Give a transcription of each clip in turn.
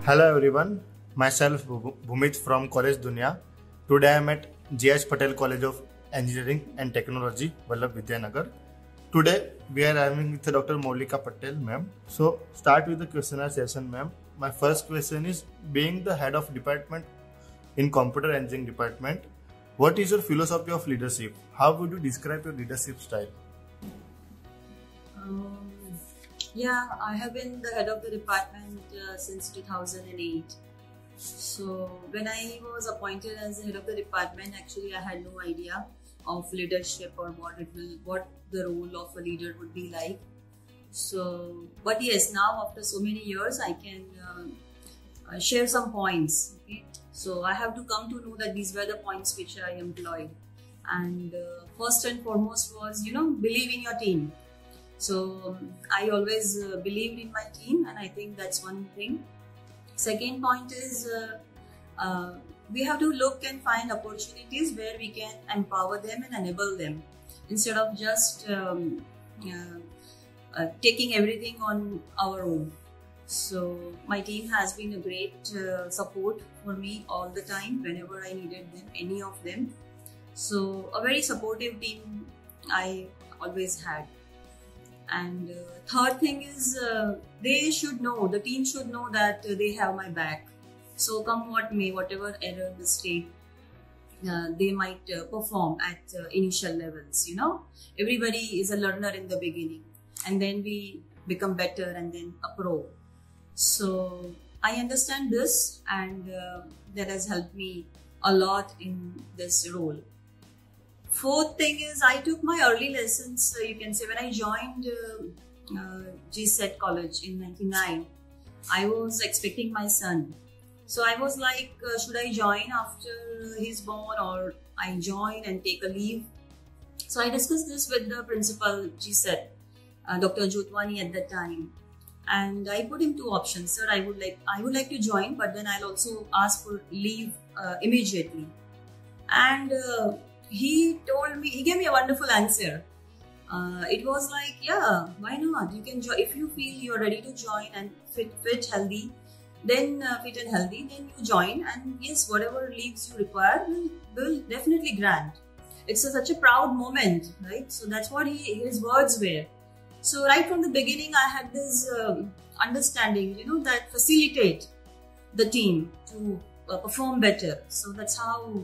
Hello everyone, myself Bhumit from College Dunya. Today I am at J.H. Patel College of Engineering and Technology, Vallabh Vidyanagar. Today we are having with Dr. Maulika Patel, ma'am. So start with the questionnaire session, ma'am. My first question is, being the head of department in computer engineering department, what is your philosophy of leadership? How would you describe your leadership style? I have been the head of the department since 2008. So when I was appointed as the head of the department, actually I had no idea of leadership or what the role of a leader would be like. So, but yes, now after so many years, I can share some points. Okay? So I have to come to know that these were the points which I employed. And first and foremost was, believe in your team. So I always believed in my team, and I think that's one thing. Second point is we have to look and find opportunities where we can empower them and enable them instead of just taking everything on our own. So my team has been a great support for me all the time whenever I needed them, any of them. So a very supportive team I always had. And third thing is the team should know that they have my back. So come what may, whatever error, mistake they might perform at initial levels, Everybody is a learner in the beginning, and then we become better and then a pro. So I understand this, and that has helped me a lot in this role. Fourth thing is, I took my early lessons, you can say, when I joined GSET college in 99, I was expecting my son. So I was like, should I join after he's born, or I join and take a leave? So I discussed this with the principal GSET, Dr. Jotwani at that time. And I put him two options. Sir, I would like to join, but then I'll also ask for leave immediately. And he gave me a wonderful answer. It was like, yeah, why not? You can join if you feel you're ready to join and fit and healthy, then you join, and yes, whatever leaves you require, will definitely grant. It's such a proud moment, right? So that's what his words were. So right from the beginning, I had this understanding, that facilitate the team to perform better. So that's how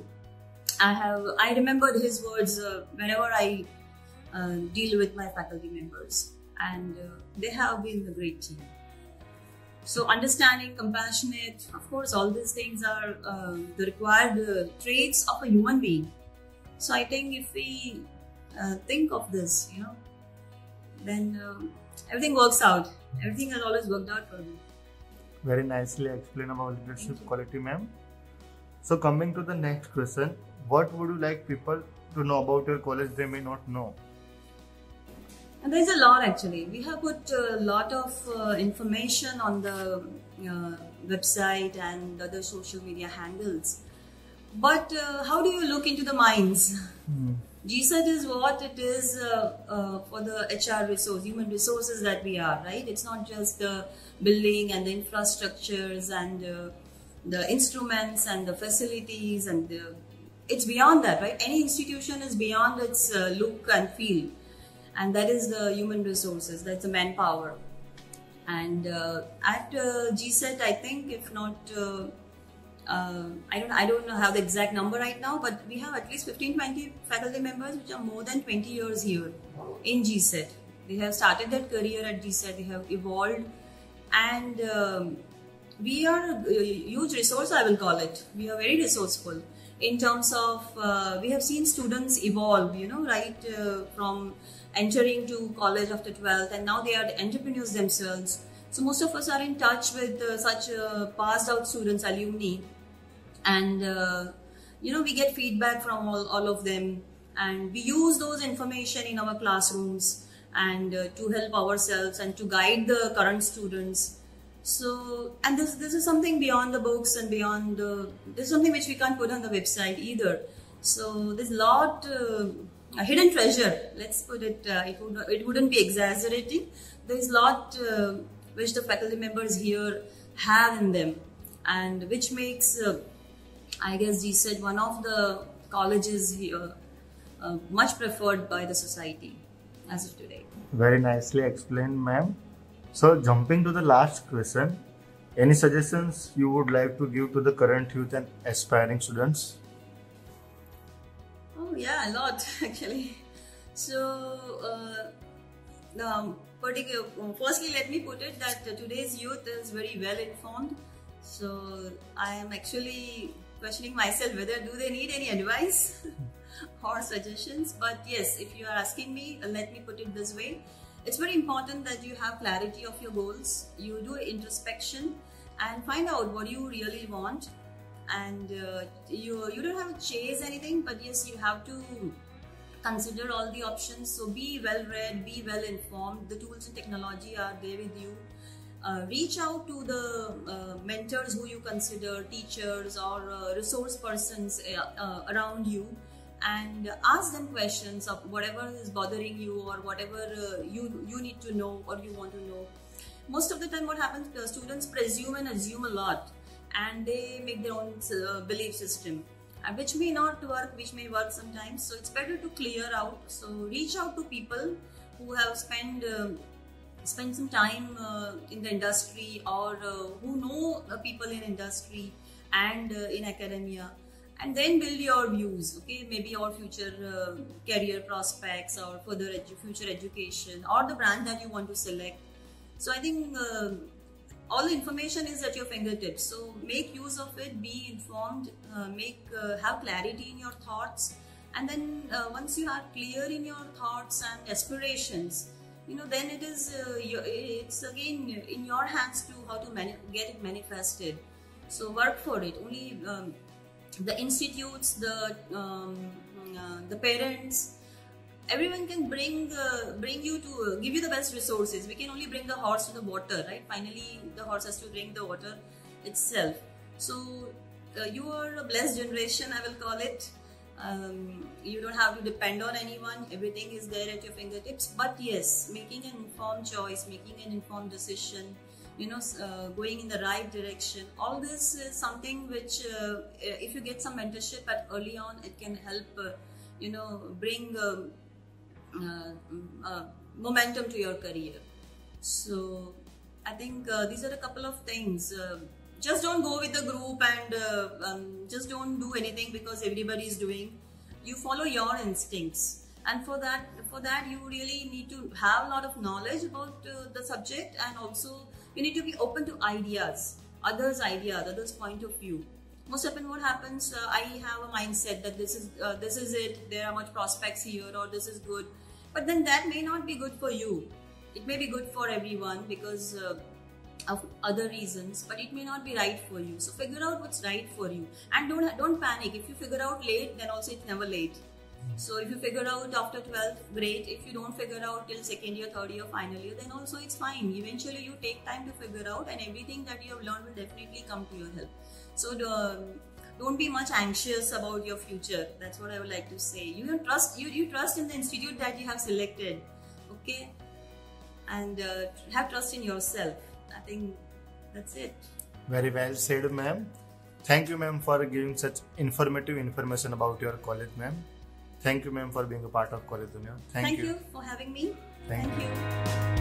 I remembered his words whenever I deal with my faculty members, and they have been a great team. So understanding, compassionate, of course, all these things are the required traits of a human being. So I think if we think of this, then everything works out. Everything has always worked out for me. Very nicely explained about leadership quality, ma'am. So coming to the next question, what would you like people to know about your college they may not know? And there's a lot actually. We have put a lot of information on the website and other social media handles. But how do you look into the minds? GSET is what it is for the HR resource, human resources that we are, right? It's not just the building and the infrastructures and the instruments and the facilities, and it's beyond that, right? Any institution is beyond its look and feel, and that is the human resources, that's the manpower. And at GSET, I think, if not, I don't know how the exact number right now, but we have at least 15-20 faculty members which are more than 20 years here in GSET. They have started their career at GSET, they have evolved, and we are a huge resource, I will call it. We are very resourceful in terms of, we have seen students evolve, right from entering to college after 12th, and now they are entrepreneurs themselves. So most of us are in touch with such passed out students, alumni, and we get feedback from all of them, and we use those information in our classrooms and to help ourselves and to guide the current students. So, and this is something beyond the books and beyond this is something which we can't put on the website either. So there's a lot a hidden treasure, let's put it, it wouldn't be exaggerating. There's a lot which the faculty members here have in them. and which makes I guess GSET one of the colleges here much preferred by the society as of today. Very nicely explained, ma'am. So jumping to the last question, any suggestions you would like to give to the current youth and aspiring students? Oh yeah, a lot actually. So firstly, let me put it that today's youth is very well informed. So I am actually questioning myself whether do they need any advice or suggestions. But yes, if you are asking me, let me put it this way. It's very important that you have clarity of your goals. You do introspection and find out what you really want. And you don't have to chase anything, but yes, you have to consider all the options. So be well read, be well informed. The tools and technology are there with you. Reach out to the mentors who you consider, teachers or resource persons around you, and ask them questions of whatever is bothering you or whatever you need to know or you want to know. Most of the time what happens, students presume and assume a lot, and they make their own belief system, which may not work, which may work sometimes. So it's better to clear out. So reach out to people who have spent some time in the industry, or who know people in industry and in academia, and then build your views. Okay, maybe your future career prospects or further future education or the brand that you want to select. So I think all the information is at your fingertips. So make use of it, be informed, have clarity in your thoughts, and then once you are clear in your thoughts and aspirations, then it is it's again in your hands to how to get it manifested. So work for it. Only the institutes, the parents, everyone can bring you to give you the best resources. We can only bring the horse to the water, right? Finally, the horse has to drink the water itself. So you are a blessed generation, I will call it. You don't have to depend on anyone. Everything is there at your fingertips. But yes, making an informed choice, making an informed decision, going in the right direction. All this is something which, if you get some mentorship at early on, it can help, bring momentum to your career. So I think these are a couple of things. Just don't go with the group and just don't do anything because everybody is doing. You follow your instincts, and for that you really need to have a lot of knowledge about the subject, and also you need to be open to others' point of view. Most often what happens, I have a mindset that this is it, there are much prospects here, or this is good, but then that may not be good for you. It may be good for everyone because of other reasons, but it may not be right for you. So figure out what's right for you, and don't panic. If you figure out late, then also it's never late. So if you figure out after 12th, great. If you don't figure out till second year, third year, final year, then also it's fine. Eventually you take time to figure out, and everything that you have learned will definitely come to your help. So don't be much anxious about your future. That's what I would like to say. You trust in the institute that you have selected, okay, and have trust in yourself. I think that's it. Very well said, ma'am. Thank you, ma'am, for giving such informative information about your college, ma'am. Thank you, ma'am, for being a part of College Dunya. Thank you for having me. Thank you.